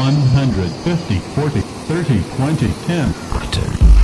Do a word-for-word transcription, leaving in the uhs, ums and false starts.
one hundred fifty, forty, thirty, twenty, ten. Button.